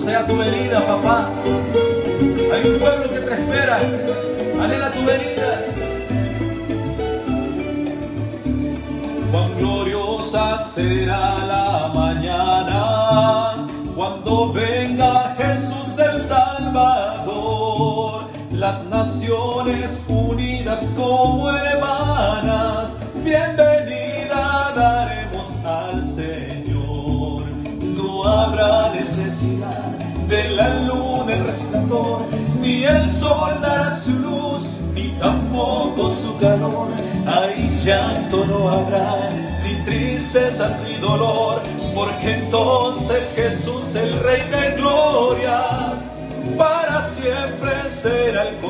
sea tu venida, papá. Hay un pueblo que te espera, anhela tu venida. Cuán gloriosa será la mañana cuando venga Jesús el Salvador. Las naciones unidas como hermanas, bienvenida daremos al Señor. No habrá necesidad de la luna el resplandor, ni el sol dará su luz, ni tampoco su calor. Ahí llanto no habrá, ni tristezas ni dolor, porque entonces Jesús, el Rey de Gloria, para siempre será el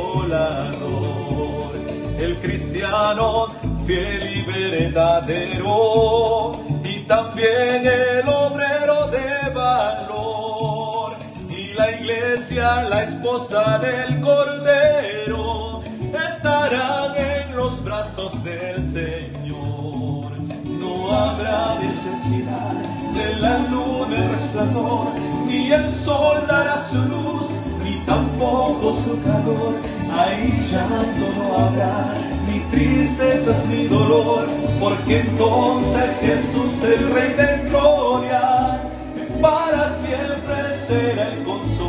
consolador. El cristiano fiel y verdadero, y también el obrero de valor, y la iglesia, la esposa del Cordero, estarán en los brazos del Señor. No habrá necesidad de la luna el resplandor, ni el sol dará su luz, ni tampoco su calor. Ahí llanto no habrá, ni tristezas ni dolor, porque entonces Jesús, el Rey de Gloria, para siempre será el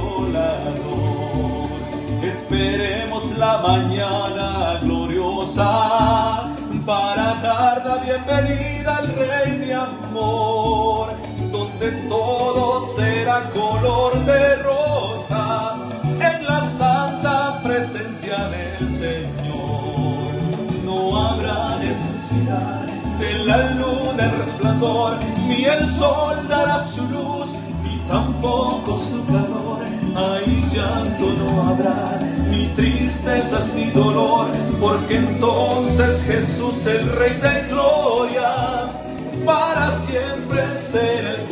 consolador. Esperemos la mañana gloriosa para dar la bienvenida al Rey de amor, donde todo será color de rosa en la santa presencia del Señor. No habrá necesidad de la luna el resplandor, ni el sol dará su luz, ni tampoco su calor. Ahí llanto no habrá, ni tristezas ni dolor, porque entonces Jesús, el Rey de Gloria, para siempre será el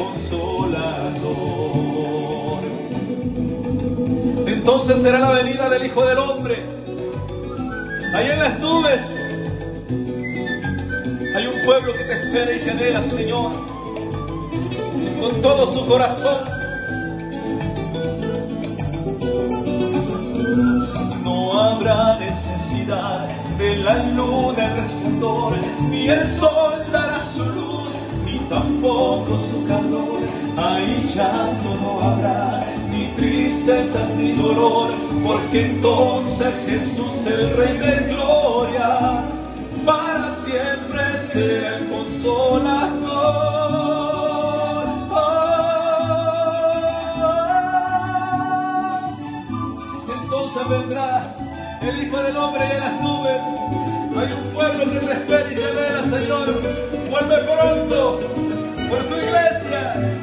consolador. Entonces será la venida del Hijo del Hombre. Ahí en las nubes hay un pueblo que te espera y te anhela, Señor, con todo su corazón. No habrá necesidad de la luna el resplandor, ni el sol dará su luz, ni tampoco su calor. Ahí llanto no habrá, ni tristezas ni dolor, porque entonces Jesús, el Rey de Gloria, para siempre será el consolador. Entonces vendrá el Hijo del Hombre en las nubes. Hay un pueblo que te espera y te anhela, Señor. Vuelve pronto por tu iglesia.